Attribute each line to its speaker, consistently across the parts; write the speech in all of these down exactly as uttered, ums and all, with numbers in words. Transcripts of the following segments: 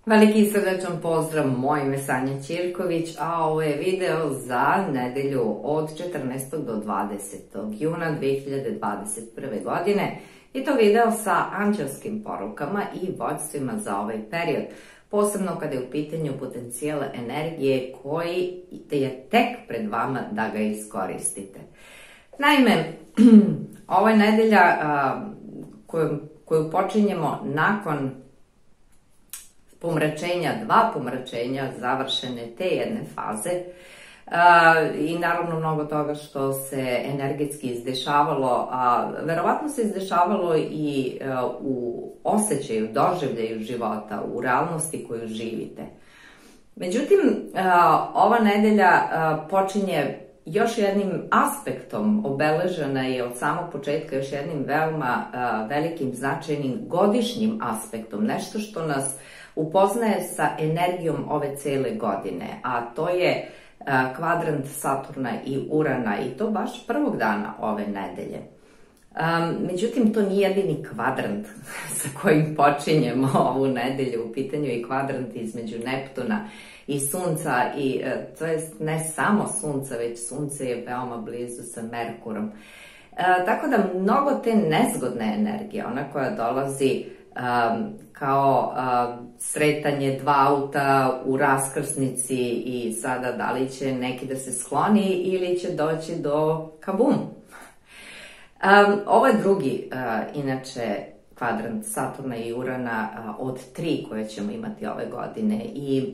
Speaker 1: Veliki i srdačan pozdrav, moje ime Sanja Ćirković, a ovo je video za nedelju od četrnaestog do dvadesetog juna dve hiljade dvadeset prve. godine i to video sa anđelskim porukama i vođstvima za ovaj period, posebno kada je u pitanju potencijal energije koji je tek pred vama da ga iskoristite. Naime, ovo je nedelja koju, koju počinjemo nakon pomračenja, dva pomračenja završene te jedne faze i naravno mnogo toga što se energetski izdešavalo, a verovatno se izdešavalo i u osjećaju, doživljaju života, u realnosti koju živite. Međutim, ova nedelja počinje još jednim aspektom, obeležena je od samog početka još jednim veoma velikim, značajnim godišnjim aspektom, nešto što nas upoznaje sa energijom ove cele godine, a to je kvadrant Saturna i Urana, i to baš prvog dana ove nedelje. Međutim, to nije jedini kvadrant sa kojim počinjemo ovu nedelju. U pitanju je kvadrant između Neptuna i Sunca, i to je ne samo Sunca, već Sunce je veoma blizu sa Merkurom. Tako da mnogo te nezgodne energije, ona koja dolazi kao sretanje dva auta u raskrsnici i sada da li će neki da se skloni ili će doći do kabum. Ovo je drugi, inače, kvadrant Saturna i Urana od tri koje ćemo imati ove godine i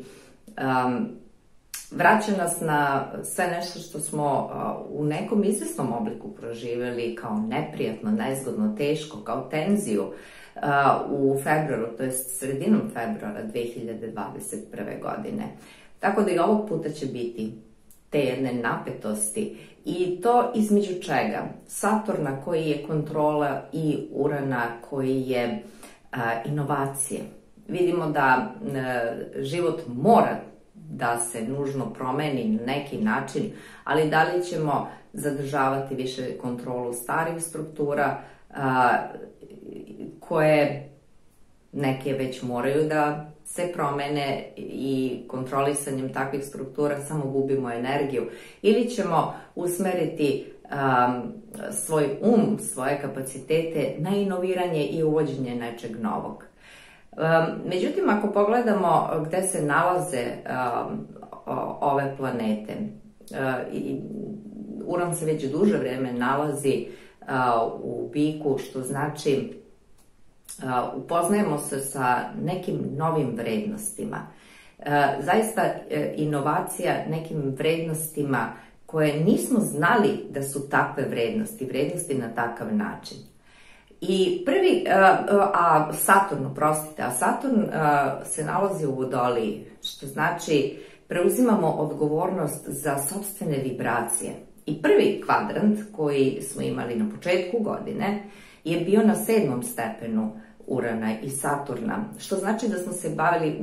Speaker 1: vraća nas na sve nešto što smo u nekom izvesnom obliku proživjeli kao neprijatno, nezgodno, teško, kao tenziju u februaru, to je sredinom februara dve hiljade dvadeset prve. godine. Tako da i ovog puta će biti te jedne napetosti, i to između čega? Saturna koji je kontrola i Urana koji je inovacije. Vidimo da život mora da se nužno promeni na neki način, ali da li ćemo zadržavati više kontrolu starih struktura koje neke već moraju da se promene i kontrolisanjem takvih struktura samo gubimo energiju, ili ćemo usmeriti um, svoj um, svoje kapacitete na inoviranje i uvođenje nečeg novog. Um, međutim, ako pogledamo gde se nalaze um, ove planete, uh, i Uran se već duže vreme nalazi uh, u biku, što znači Uh, upoznajemo se sa nekim novim vrednostima. Uh, zaista uh, inovacija nekim vrednostima koje nismo znali da su takve vrednosti, vrednosti na takav način. I prvi, uh, uh, a Saturn, prostite, a Saturn uh, se nalazi u Vodoliji, što znači preuzimamo odgovornost za sopstvene vibracije. I prvi kvadrant koji smo imali na početku godine je bio na sedmom stepenu Urana i Saturna, što znači da smo se bavili,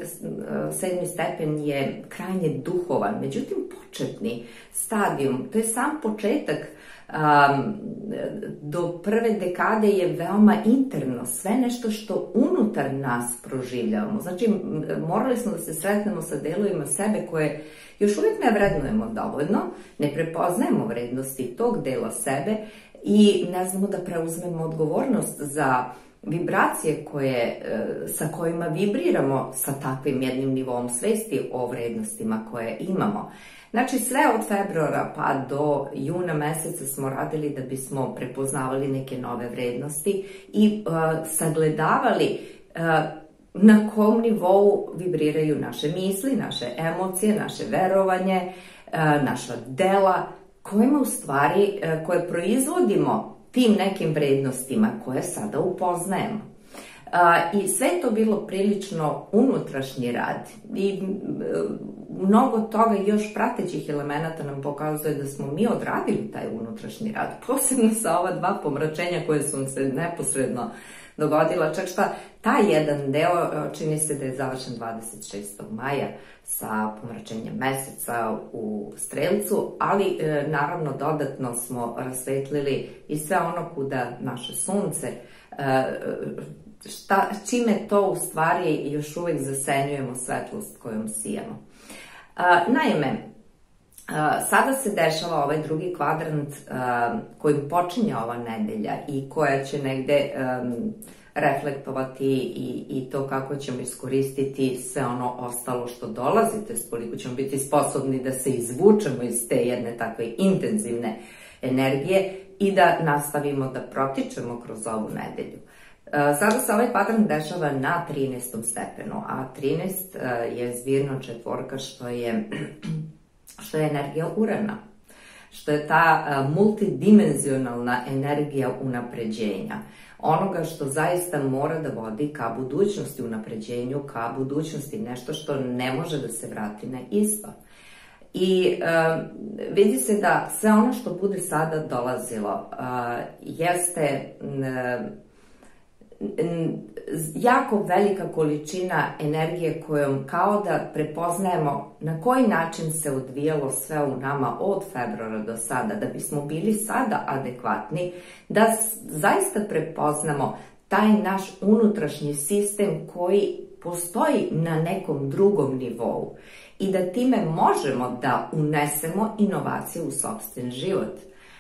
Speaker 1: sedmi stepen je krajnje duhovan, međutim početni stadijum, to je sam početak, um, do prve dekade je veoma interno, sve nešto što unutar nas proživljavamo. Znači, morali smo da se sretnemo sa delovima sebe koje još uvijek ne vrednujemo dovoljno, ne prepoznajemo vrednosti tog dela sebe i ne znamo da preuzmemo odgovornost za vibracije koje, sa kojima vibriramo sa takvim jednim nivom svesti o vrednostima koje imamo. Znači, sve od februara pa do juna meseca smo radili da bismo prepoznavali neke nove vrednosti i uh, sagledavali uh, na kom nivou vibriraju naše misli, naše emocije, naše verovanje, uh, naša dela, kojima u stvari, uh, koje proizvodimo tim nekim vrednostima koje sada upoznajemo. I sve to bilo prilično unutrašnji rad i mnogo toga još pratećih elemenata nam pokazuje da smo mi odradili taj unutrašnji rad, posebno sa ova dva pomračenja koje su se neposredno dogodila, čak šta taj jedan deo čini se da je završen dvadeset šestog maja sa pomračenjem meseca u Strelcu, ali naravno dodatno smo rasvetlili i sve ono kuda naše sunce šta, čime to u stvari još uvek zasenjujemo svetlost kojom sijemo. Naime, sada se dešava ovaj drugi kvadrant kojim počinje ova nedelja i koja će negde reflektovati i, i to kako ćemo iskoristiti sve ono ostalo što dolazi, to jest koliko ćemo biti sposobni da se izvučemo iz te jedne takve intenzivne energije i da nastavimo da protičemo kroz ovu nedelju. Sada se ovaj kvadrant dešava na trinaestom stepenu, a trinaest je zbirna četvorka što je, što je energija Urana, što je ta multidimenzionalna energija unapređenja, onoga što zaista mora da vodi ka budućnosti, unapređenju ka budućnosti, nešto što ne može da se vrati na isto. I uh, vidi se da sve ono što bude sada dolazilo uh, jeste uh, jako velika količina energije kojom kao da prepoznajemo na koji način se odvijalo sve u nama od februara do sada, da bismo bili sada adekvatni, da zaista prepoznamo taj naš unutrašnji sistem koji postoji na nekom drugom nivou i da time možemo da unesemo inovacije u sopstven život.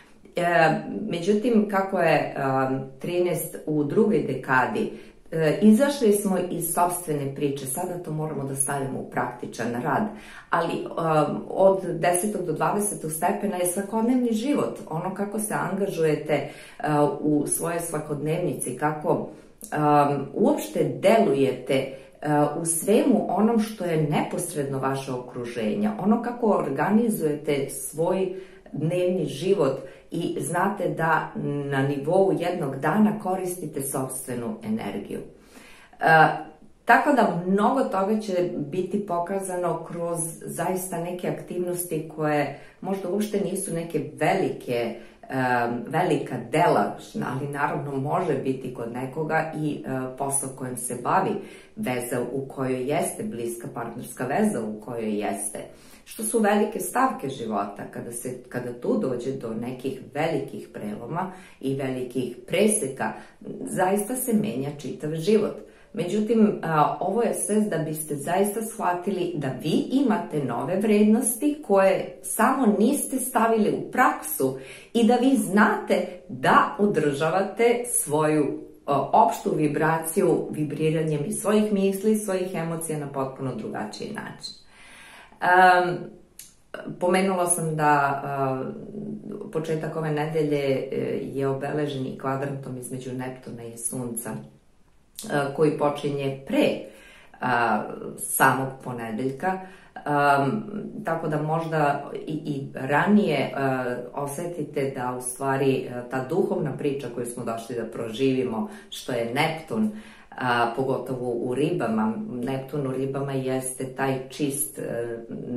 Speaker 1: E, međutim, kako je trinaest u drugoj dekadi, e, izašli smo iz sopstvene priče, sada to moramo da stavimo u praktičan rad, ali e, od desetog do dvadesetog stepena je svakodnevni život, ono kako se angažujete e, u svojoj svakodnevnici, kako e, uopšte delujete u svemu onom što je neposredno vaše okruženje, ono kako organizujete svoj dnevni život i znate da na nivou jednog dana koristite sopstvenu energiju. E, tako da mnogo toga će biti pokazano kroz zaista neke aktivnosti koje možda uopšte nisu neke velike velika dela, ali naravno može biti kod nekoga i posao kojim se bavi, veza u kojoj jeste, bliska partnerska veza u kojoj jeste, što su velike stavke života. Kada, se, kada tu dođe do nekih velikih preloma i velikih preseka, zaista se menja čitav život. Međutim, ovo je sve da biste zaista shvatili da vi imate nove vrednosti koje samo niste stavili u praksu i da vi znate da održavate svoju opštu vibraciju vibriranjem i svojih misli, svojih emocija na potpuno drugačiji način. Um, pomenula sam da uh, početak ove nedelje je obeležen i kvadrantom između Neptuna i Sunca, koji počinje pre a, samog ponedeljka, a, tako da možda i, i ranije a, osetite da u stvari a, ta duhovna priča koju smo došli da proživimo, što je Neptun, a, pogotovo u ribama. Neptun u ribama jeste taj čist, a,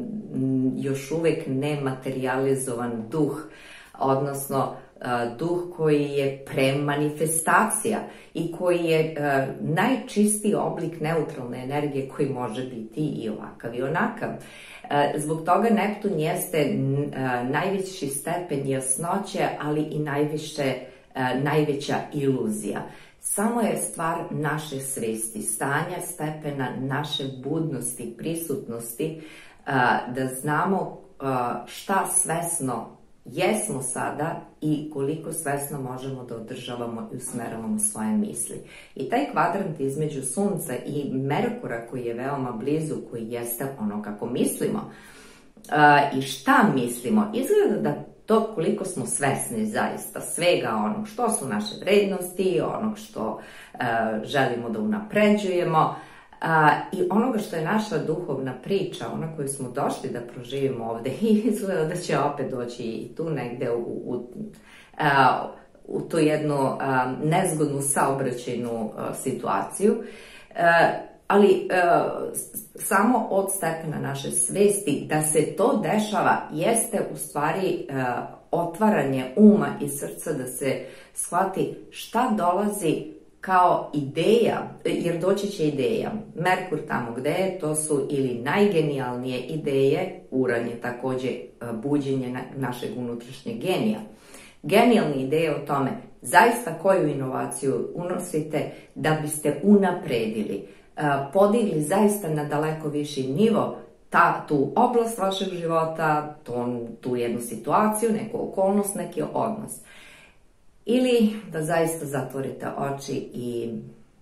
Speaker 1: još uvek nematerializovan duh, odnosno duh koji je premanifestacija i koji je uh, najčistiji oblik neutralne energije koji može biti i ovakav i onakav. Uh, zbog toga Neptun jeste uh, najveći stepen jasnoće, ali i najviše, uh, najveća iluzija. Samo je stvar naše svesti, stanja, stepena naše budnosti, prisutnosti, uh, da znamo uh, šta svesno jesmo sada i koliko svesno možemo da održavamo i usmeravamo svoje misli. I taj kvadrant između Sunca i Merkura koji je veoma blizu, koji jeste ono kako mislimo uh, i šta mislimo, izgleda da to koliko smo svesni zaista svega onog što su naše vrednosti, onog što uh, želimo da unapređujemo, A, i onoga što je naša duhovna priča, ona koju smo došli da proživimo ovde, i izgleda da će opet doći i tu negde u, u, a, u tu jednu a, nezgodnu saobraćajnu a, situaciju, a, ali a, samo od stepena naše svesti da se to dešava jeste u stvari a, otvaranje uma i srca da se shvati šta dolazi kao ideja, jer doći će ideja. Merkur tamo gde je, to su ili najgenijalnije ideje, Uran je takođe buđenje našeg unutrašnjeg genija. Genijalne ideje o tome zaista koju inovaciju unosite da biste unapredili, podigli zaista na daleko viši nivo ta, tu oblast vašeg života, tu, tu jednu situaciju, neku okolnost, neki odnos. Ili da zaista zatvorite oči i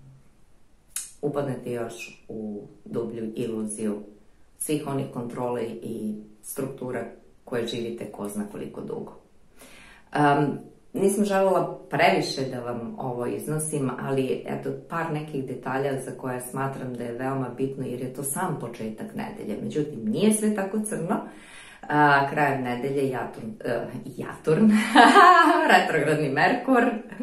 Speaker 1: upadnete još u dublju iluziju svih onih kontrole i struktura koje živite ko zna koliko dugo. Um, nisam željela previše da vam ovo iznosim, ali eto par nekih detalja za koje smatram da je veoma bitno, jer je to sam početak nedelje. Međutim, nije sve tako crno. Uh, krajem nedelje Jaturn, uh, Jaturn retrogradni Merkur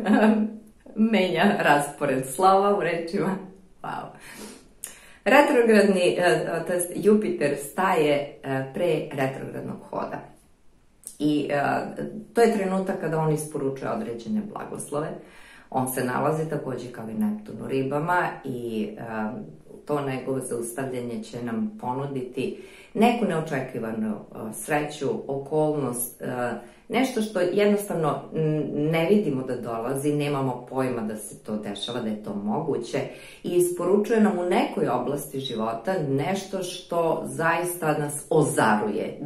Speaker 1: menja raspored slova u rečima. Wow. Retrogradni, uh, to jest Jupiter staje uh, pre retrogradnog hoda. I uh, to je trenutak kada on isporučuje određene blagoslove. On se nalazi takođe kao i Neptun u ribama i uh, to njegovo zaustavljanje će nam ponuditi neku neočekivanu uh, sreću, okolnost, uh, nešto što jednostavno ne vidimo da dolazi, nemamo pojma da se to dešava, da je to moguće i isporučuje nam u nekoj oblasti života nešto što zaista nas ozaruje,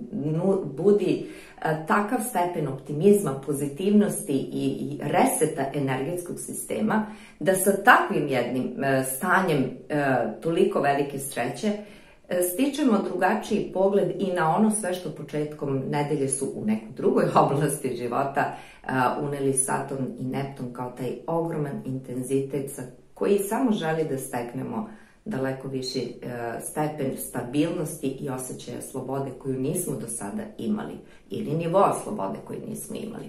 Speaker 1: budi takav stepen optimizma, pozitivnosti i reseta energetskog sistema, da sa takvim jednim stanjem toliko velike sreće stičemo drugačiji pogled i na ono sve što početkom nedelje su u nekoj drugoj oblasti života uneli Saturn i Neptun kao taj ogroman intenzitet sa koji samo želi da steknemo daleko viši stepen stabilnosti i osjećaja slobode koju nismo do sada imali ili nivoa slobode koju nismo imali.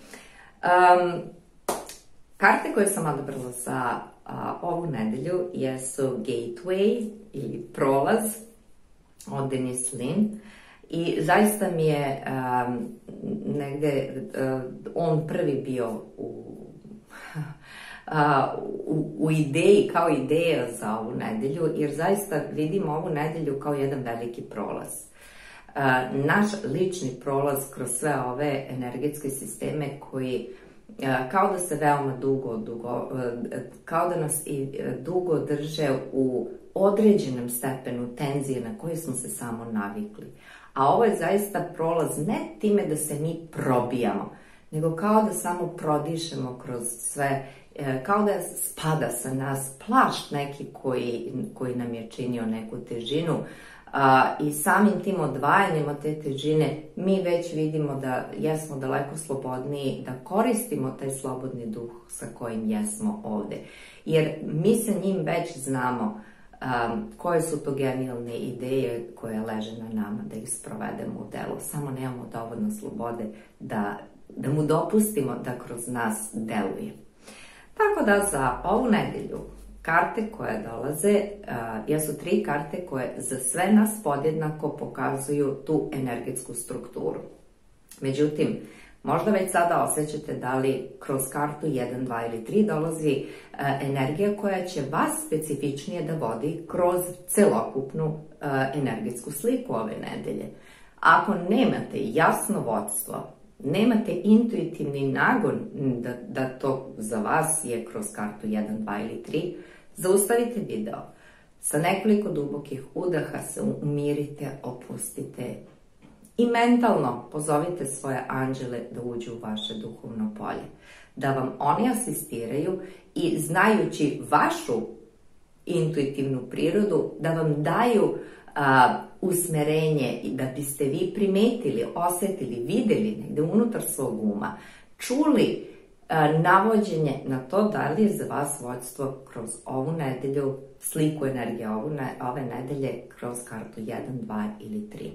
Speaker 1: Um, karte koje sam odabrala za a, ovu nedelju jesu Gateway ili Prolaz od Denise Linn i zaista mi je um, negde uh, on prvi bio u U, u ideji, kao ideja za ovu nedelju, jer zaista vidimo ovu nedelju kao jedan veliki prolaz. Naš lični prolaz kroz sve ove energetske sisteme koji kao da se veoma dugo, dugo kao da nas i dugo drže u određenom stepenu tenzije na koje smo se samo navikli. A ovo je zaista prolaz ne time da se mi probijamo, nego kao da samo prodišemo kroz sve, kao da spada sa nas plašt neki koji, koji nam je činio neku težinu a, i samim tim odvajanjem od te težine mi već vidimo da jesmo daleko slobodniji, da koristimo taj slobodni duh sa kojim jesmo ovde. Jer mi sa njim već znamo a, koje su to genijalne ideje koje leže na nama da ih sprovedemo u delo. Samo nemamo dovoljno slobode da, da mu dopustimo da kroz nas deluje. Tako da za ovu nedelju karte koje dolaze uh, jesu tri karte koje za sve nas podjednako pokazuju tu energetsku strukturu. Međutim, možda već sada osjećate da li kroz kartu jedan, dva ili tri dolazi uh, energija koja će vas specifičnije da vodi kroz celokupnu uh, energetsku sliku ove nedelje. Ako nemate jasno vodstvo, nemate intuitivni nagon da, da to za vas je kroz kartu jedan, dva ili tri, zaustavite video. Sa nekoliko dubokih udaha se umirite, opustite i mentalno pozovite svoje anđele da uđu u vaše duhovno polje. Da vam oni asistiraju i znajući vašu intuitivnu prirodu, da vam daju a, usmerenje i da biste vi primetili, osetili, videli negde unutar svog uma, čuli a, navođenje na to da li je za vas vođstvo kroz ovu nedelju, sliku energije ovu ne, ove nedelje kroz kartu jedan, dva ili tri.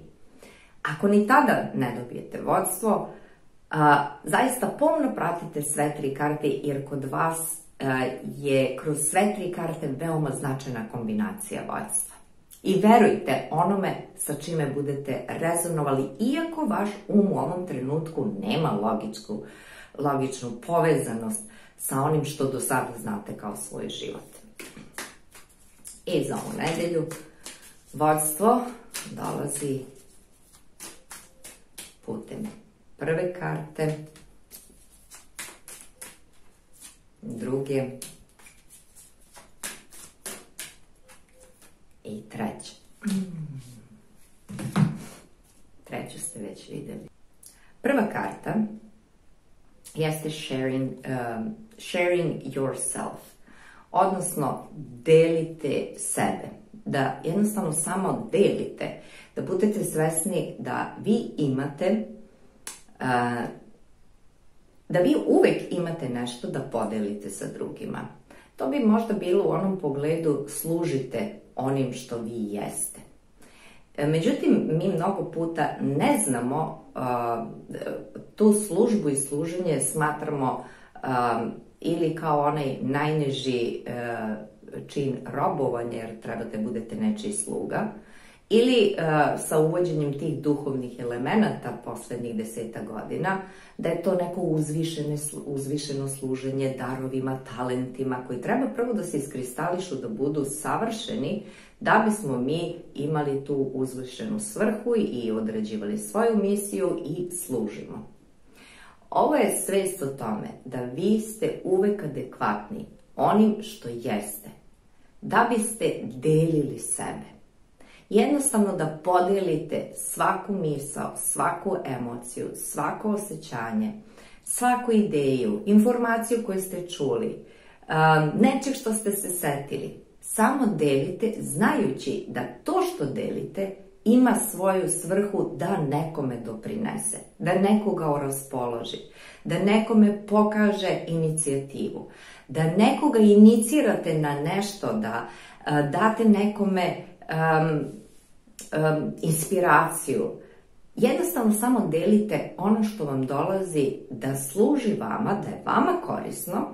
Speaker 1: Ako ni tada ne dobijete vođstvo, a, zaista pomno pratite sve tri karte jer kod vas a, je kroz sve tri karte veoma značajna kombinacija vođstva. I verujte onome sa čime budete rezonovali, iako vaš um u ovom trenutku nema logičku, logičnu povezanost sa onim što do sada znate kao svoj život. I za ovu nedelju vođstvo dolazi putem prve karte, druge i treće. Treću ste već videli. Prva karta jeste sharing, um, sharing yourself, odnosno delite sebe, da jednostavno samo delite, da budete svesni da vi imate, uh, da vi uvek imate nešto da podelite sa drugima. To bi možda bilo u onom pogledu služite onim što vi jeste. Međutim, mi mnogo puta ne znamo uh, tu službu i služenje smatramo uh, ili kao onaj najniži uh, čin robovanja, jer treba da budete nečiji sluga, ili uh, sa uvođenjem tih duhovnih elemenata poslednjih deseta godina, da je to neko uzvišene, uzvišeno služenje darovima, talentima, koji treba prvo da se iskristališu, da budu savršeni, da bismo mi imali tu uzvišenu svrhu i odrađivali svoju misiju i služimo. Ovo je svest o tome da vi ste uvek adekvatni onim što jeste, da biste delili sebe. Jednostavno da podelite svaku misao, svaku emociju, svako osjećanje, svaku ideju, informaciju koju ste čuli, nečeg što ste se setili. Samo delite, znajući da to što delite ima svoju svrhu da nekome doprinese, da nekoga oraspoloži, da nekome pokaže inicijativu, da nekoga inicirate na nešto, da uh, date nekome um, um, inspiraciju. Jednostavno samo delite ono što vam dolazi da služi vama, da je vama korisno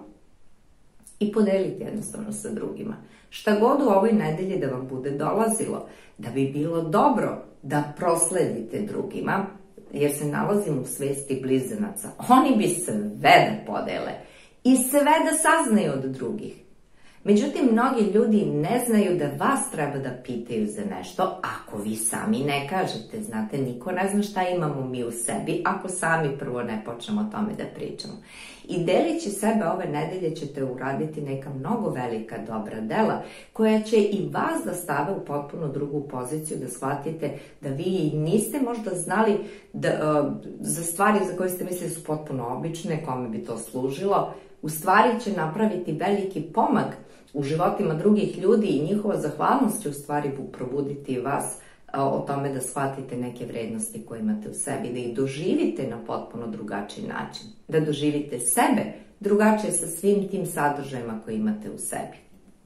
Speaker 1: i podelite jednostavno sa drugima. Šta god u ovoj nedelji da vam bude dolazilo, da bi bilo dobro da prosledite drugima, jer se nalazimo u svesti blizanaca. Oni bi sve da podele i sve da saznaju od drugih. Međutim, mnogi ljudi ne znaju da vas treba da pitaju za nešto ako vi sami ne kažete. Znate, niko ne zna šta imamo mi u sebi ako sami prvo ne počnemo o tome da pričamo. I delići sebe ove nedelje ćete uraditi neka mnogo velika dobra dela koja će i vas da stave u potpuno drugu poziciju, da shvatite da vi niste možda znali da, uh, za stvari za koje ste mislili su potpuno obične, kome bi to služilo. U stvari će napraviti veliki pomak u životima drugih ljudi i njihova zahvalnost će u stvari probuditi vas o tome da shvatite neke vrednosti koje imate u sebi, da ih doživite na potpuno drugačiji način, da doživite sebe drugačije sa svim tim sadržajima koje imate u sebi.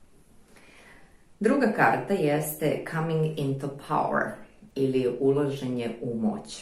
Speaker 1: Druga karta jeste coming into power ili ulaženje u moć.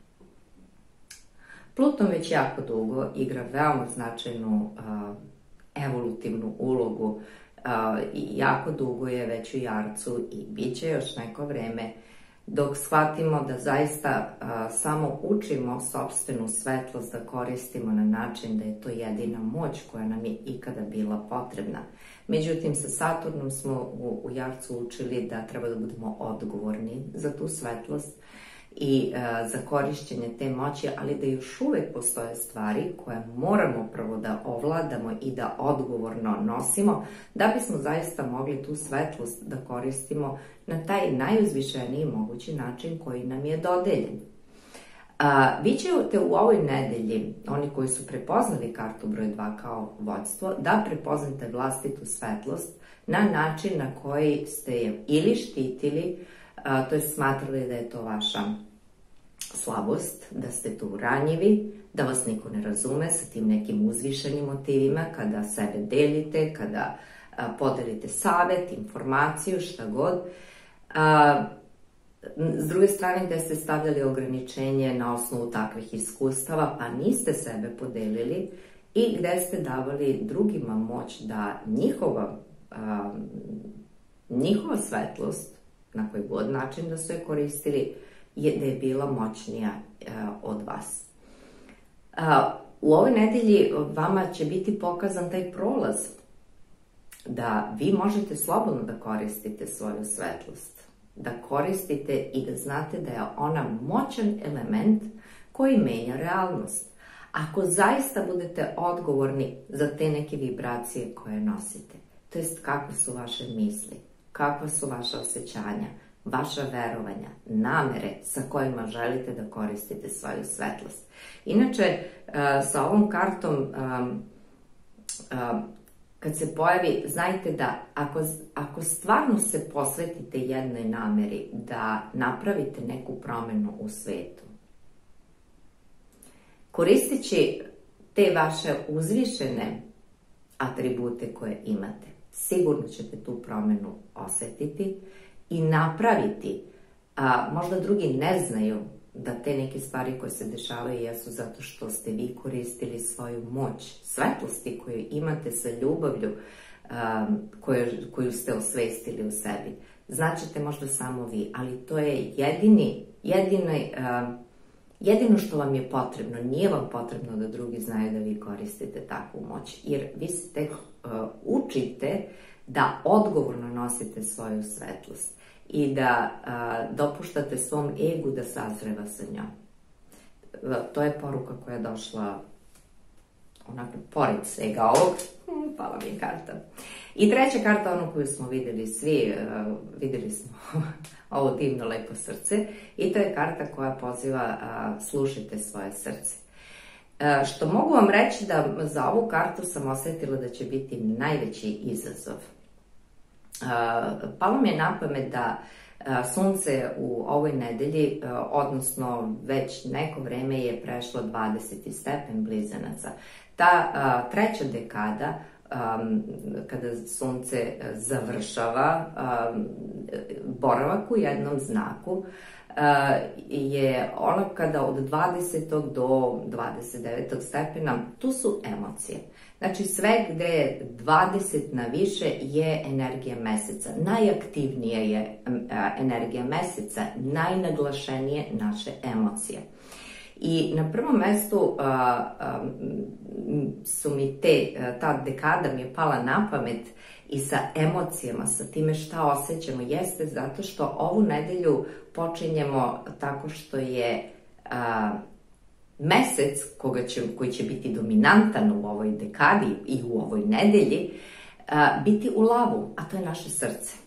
Speaker 1: Pluton već jako dugo igra veoma značajnu uh, evolutivnu ulogu uh, i jako dugo je već u Jarcu i bit će još neko vreme dok shvatimo da zaista uh, samo učimo sopstvenu svetlost da koristimo na način da je to jedina moć koja nam je ikada bila potrebna. Međutim, sa Saturnom smo u, u Jarcu učili da treba da budemo odgovorni za tu svetlost i uh, za korišćenje te moći, ali da još uvek postoje stvari koje moramo prvo da ovladamo i da odgovorno nosimo, da bismo zaista mogli tu svetlost da koristimo na taj najuzvišeniji mogući način koji nam je dodeljen. Uh, vi ćete u ovoj nedelji, oni koji su prepoznali kartu broj dva kao vođstvo, da prepoznate vlastitu svetlost na način na koji ste je ili štitili, Uh, to je smatrali da je to vaša slabost, da ste tu ranjivi, da vas niko ne razume sa tim nekim uzvišenim motivima, kada sebe delite, kada uh, podelite savet, informaciju, šta god. Uh, s druge strane, gde ste stavljali ograničenje na osnovu takvih iskustava, pa niste sebe podelili i gde ste davali drugima moć da njihova, uh, njihova svetlost, na koji god način da su je koristili, je da je bila moćnija uh, od vas. Uh, u ovoj nedelji vama će biti pokazan taj prolaz da vi možete slobodno da koristite svoju svetlost, da koristite i da znate da je ona moćan element koji menja realnost. ako zaista budete odgovorni za te neke vibracije koje nosite. To jest kakve su vaše misli, kakva su vaša osjećanja, vaša verovanja, namere sa kojima želite da koristite svoju svetlost. Inače, sa ovom kartom, kad se pojavi, znajte da ako, ako stvarno se posvetite jednoj nameri da napravite neku promenu u svetu, koristeći te vaše uzvišene atribute koje imate, sigurno ćete tu promenu osetiti i napraviti. A, možda drugi ne znaju da te neke stvari koje se dešavaju jesu zato što ste vi koristili svoju moć, svetlosti koju imate sa ljubavlju a, koju, koju ste osvestili u sebi. Znaćete možda samo vi, ali to je jedini, jedini, a, jedino što vam je potrebno. Nije vam potrebno da drugi znaju da vi koristite takvu moć, jer vi se tek a, učite da odgovorno nosite svoju svetlost i da a, dopuštate svom egu da sazreva sa njom. To je poruka koja je došla onako pored svega ovog. Hm, pala mi je karta. I treća karta, onu koju smo videli svi, a, videli smo ovo divno lepo srce, i to je karta koja poziva a, slušajte svoje srce. A, što mogu vam reći da za ovu kartu sam osetila da će biti najveći izazov. Uh, palo mi je na pamet da uh, sunce u ovoj nedelji, uh, odnosno već neko vreme je prešlo dvadeseti stepen blizanaca. Ta uh, treća dekada, um, kada sunce završava um, boravak u jednom znaku, uh, je ono kada od dvadesetog do dvadeset devetog stepena, tu su emocije. Znači sve gde je dvadeset na više je energija meseca. Najaktivnija je energija meseca, najnaglašenije naše emocije. I na prvom mestu a, a, su mi te, ta dekada mi je pala na pamet i sa emocijama, sa time šta osjećamo, jeste zato što ovu nedelju počinjemo tako što je a, mesec koga će, koji će biti dominantan u ovoj dekadi i u ovoj nedelji, a, biti u lavu, a to je naše srce.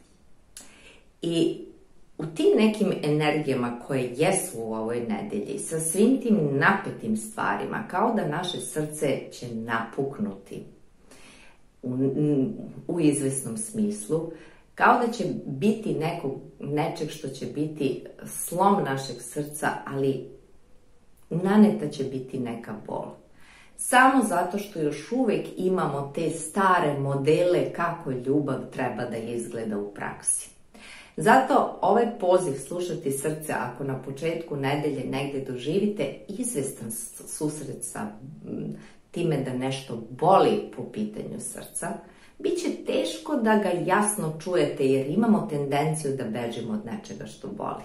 Speaker 1: I u tim nekim energijama koje jesu u ovoj nedelji, sa svim tim napetim stvarima, kao da naše srce će napuknuti u, u izvesnom smislu, kao da će biti nekog, nečeg što će biti slom našeg srca, ali naneta će biti neka bol. Samo zato što još uvek imamo te stare modele kako ljubav treba da izgleda u praksi. Zato ovaj poziv slušati srce, ako na početku nedelje negde doživite izvestan susret sa time da nešto boli po pitanju srca, bit će teško da ga jasno čujete jer imamo tendenciju da bežimo od nečega što boli.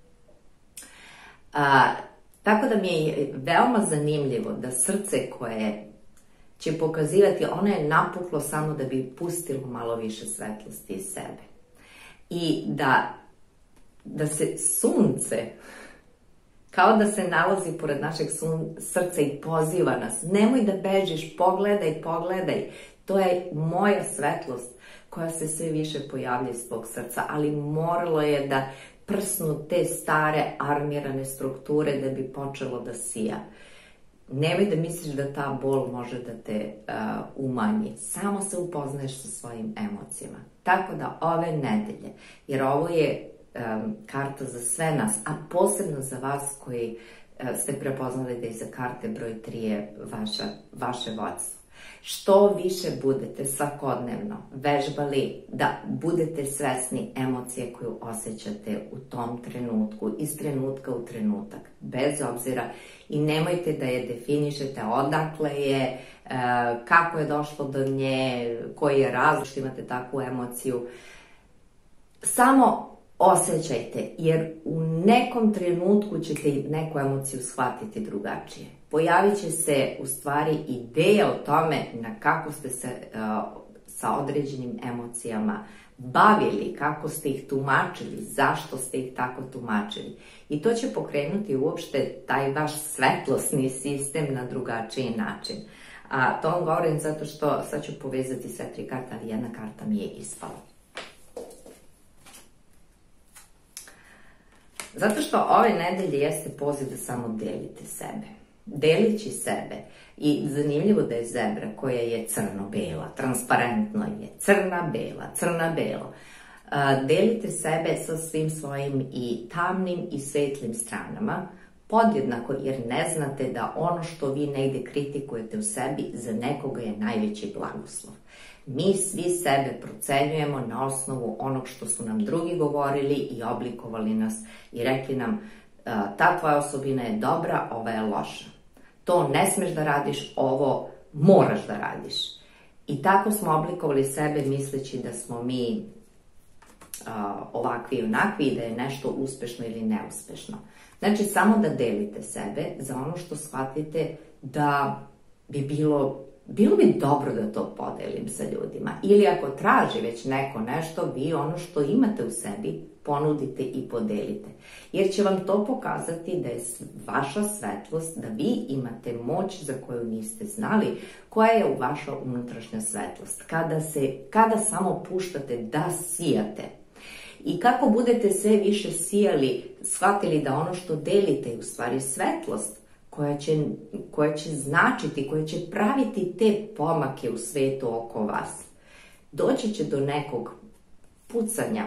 Speaker 1: A, tako da mi je veoma zanimljivo da srce koje će pokazivati, ono je napuklo samo da bi pustilo malo više svetlosti iz sebe. I da, da se sunce, kao da se nalazi pored našeg sun, srca i poziva nas, nemoj da bežiš, pogledaj, pogledaj, to je moja svetlost koja se sve više pojavlja iz tvog srca, ali moralo je da prsnu te stare armirane strukture da bi počelo da sija. Nemoj da misliš da ta bol može da te uh, umanji. Samo se upoznaješ sa svojim emocijama. Tako da ove nedelje, jer ovo je um, karta za sve nas, a posebno za vas koji uh, ste prepoznali da iza karte broj tri je vaša, vaše vodstvo. Što više budete svakodnevno vežbali da budete svesni emocije koju osjećate u tom trenutku, iz trenutka u trenutak, bez obzira, i nemojte da je definišete odakle je, kako je došlo do nje, koji je razlog što imate takvu emociju. Samo osjećajte, jer u nekom trenutku ćete neku emociju shvatiti drugačije. Pojavit će se u stvari ideja o tome na kako ste se uh, sa određenim emocijama bavili, kako ste ih tumačili, zašto ste ih tako tumačili. I to će pokrenuti uopšte taj vaš svetlosni sistem na drugačiji način. A to vam govorim zato što sad ću povezati sve tri karte, ali jedna karta mi je ispala. Zato što ove nedelje jeste poziv da samo delite sebe. Delići sebe. I zanimljivo da je zebra koja je crno-bela, transparentno je, crna-bela, crna-belo. Delite sebe sa svim svojim i tamnim i svetlim stranama, podjednako jer ne znate da ono što vi negde kritikujete u sebi za nekoga je najveći blagoslov. Mi svi sebe procenjujemo na osnovu onog što su nam drugi govorili i oblikovali nas i rekli nam ta tvoja osobina je dobra, ova je loša. To ne smeš da radiš, ovo moraš da radiš. I tako smo oblikovali sebe misleći da smo mi uh, ovakvi i onakvi i da je nešto uspešno ili neuspešno. Znači, samo da delite sebe za ono što shvatite da bi bilo, bilo bi dobro da to podelim sa ljudima. Ili ako traži već neko nešto, vi ono što imate u sebi ponudite i podelite. Jer će vam to pokazati da je vaša svetlost, da vi imate moć za koju niste znali, koja je u vaša unutrašnja svetlost. Kada, se, kada samo puštate da sijate. I kako budete sve više sijali, shvatili da ono što delite je u stvari svetlost, koja će, koja će značiti, koja će praviti te pomake u svetu oko vas. Doći će do nekog pucanja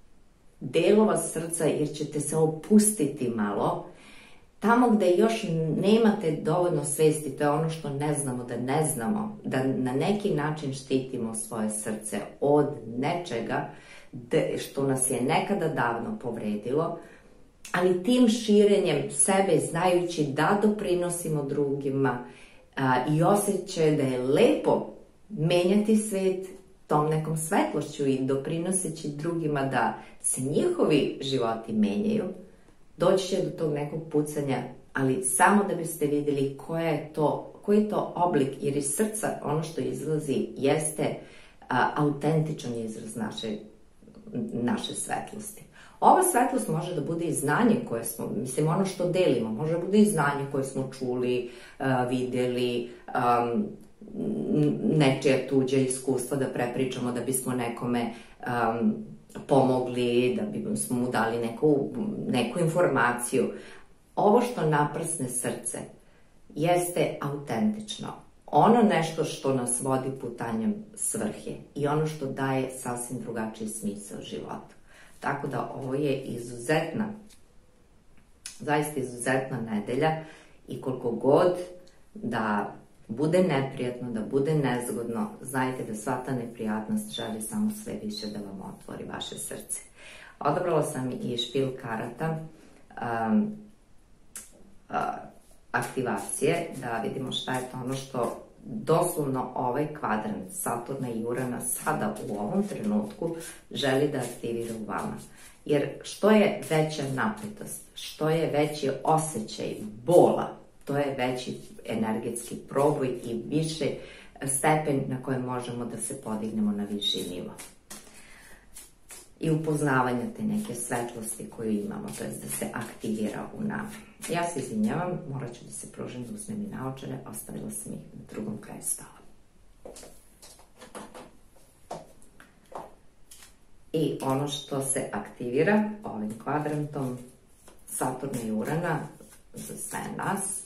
Speaker 1: delova srca jer ćete se opustiti malo. Tamo gde još nemate dovoljno svesti, to je ono što ne znamo da ne znamo, da na neki način štitimo svoje srce od nečega što nas je nekada davno povredilo, ali tim širenjem sebe, znajući da doprinosimo drugima a, i osjećaj da je lepo menjati svet tom nekom svetlošću i doprinoseći drugima da se njihovi životi menjaju, doći će do tog nekog pucanja, ali samo da biste vidjeli koja je to, koji je to oblik, jer iz srca ono što izlazi jeste a, autentičan izraz naše, naše svetlosti. Ova svetlost može da bude i znanje koje smo, mislim ono što delimo, može da bude i znanje koje smo čuli, a, videli, um, nečija tuđa iskustva da prepričamo da bismo nekome um, pomogli, da bismo mu dali neku, neku informaciju. Ovo što naprsne srce jeste autentično. Ono nešto što nas vodi putanjem svrhe i ono što daje sasvim drugačiji smisao života. Tako da ovo je izuzetna, zaista izuzetna nedelja i koliko god da bude neprijatno, da bude nezgodno, znajte da sva ta neprijatnost želi samo sve više da vam otvori vaše srce. Odabrala sam i špil karata um, uh, aktivacije, da vidimo šta je to ono što doslovno ovaj kvadrant Saturna i Urana sada u ovom trenutku želi da aktivira u vama. Jer što je veća napetost, što je veći osjećaj bola, to je veći energetski proboj i više stepen na kojem možemo da se podignemo na viši nivo. I upoznavanja te neke svetlosti koju imamo, to je da se aktivira u nama. Ja se izvinjavam, morat ću da se pružim, da uzmem i naočare, ostavila sam ih na drugom kraju stola. I ono što se aktivira ovim kvadrantom Saturna i Urana za sve nas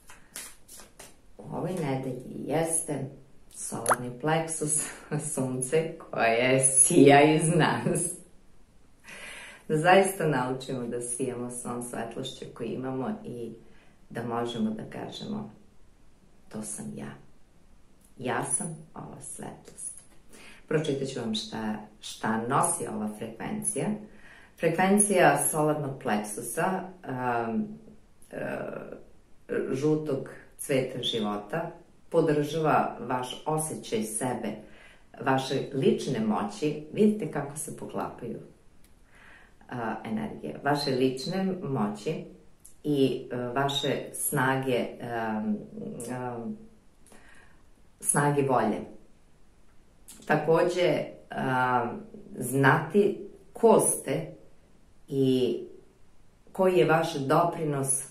Speaker 1: u ovoj nedelji jeste solarni pleksus, sunce koje sija iz nas. Da zaista naučimo da sijamo svom svetlošću koju imamo i da možemo da kažemo to sam ja. Ja sam ova svetlost. Pročitat ću vam šta, šta nosi ova frekvencija. Frekvencija solarnog pleksusa, um, uh, žutog cveta života, podržava vaš osjećaj sebe, vaše lične moći. Vidite kako se poklapaju uh, energije. Vaše lične moći i uh, vaše snage, um, um, snage volje. Takođe, um, znati ko ste i koji je vaš doprinos,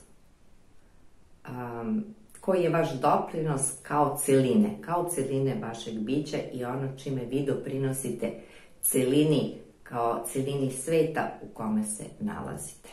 Speaker 1: um, koji je vaš doprinos kao celine, kao celine vašeg bića i ono čime vi doprinosite celini, kao celini sveta u kome se nalazite.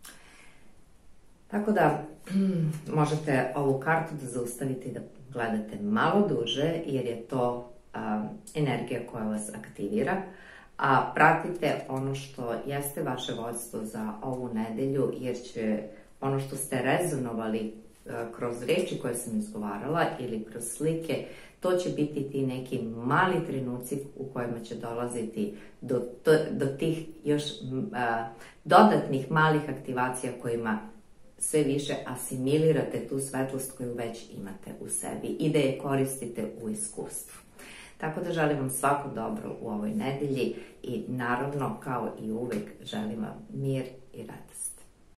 Speaker 1: Tako da možete ovu kartu da zaustavite i da gledate malo duže, jer je to um, energija koja vas aktivira, a pratite ono što jeste vaše vođstvo za ovu nedelju, jer će ono što ste rezonovali uh, kroz reči koje sam izgovarala ili kroz slike, to će biti ti neki mali trenuci u kojima će dolaziti do, to, do tih još uh, dodatnih malih aktivacija kojima sve više asimilirate tu svetlost koju već imate u sebi i da je koristite u iskustvu. Tako da želim vam svako dobro u ovoj nedelji i naravno, kao i uvek, želim vam mir i radost.